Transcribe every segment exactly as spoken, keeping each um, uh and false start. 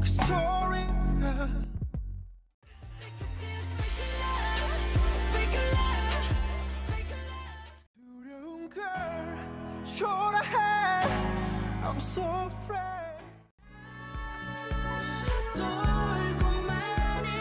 그 소리야. 두려운 걸 초라해. I'm so afraid. 돌고만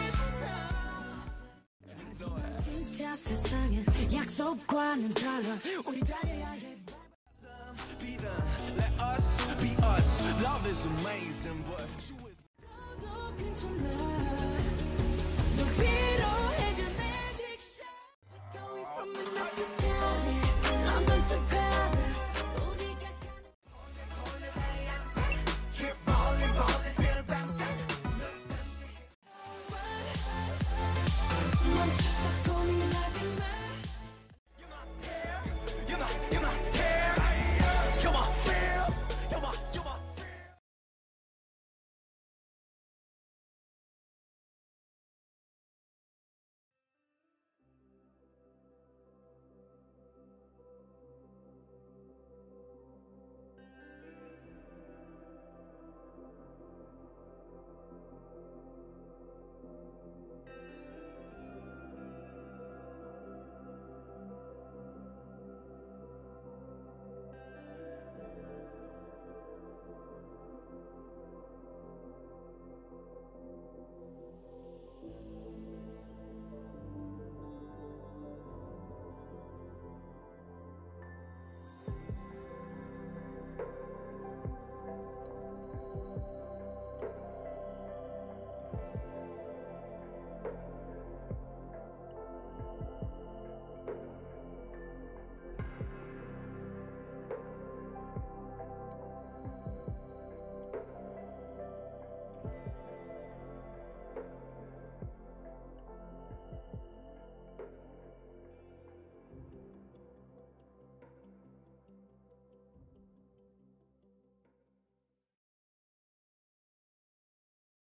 있어. 진짜 세상엔 약속과는 달라. 우리 달려야 해. Be done. Let us be us. Love is amazing, but you is.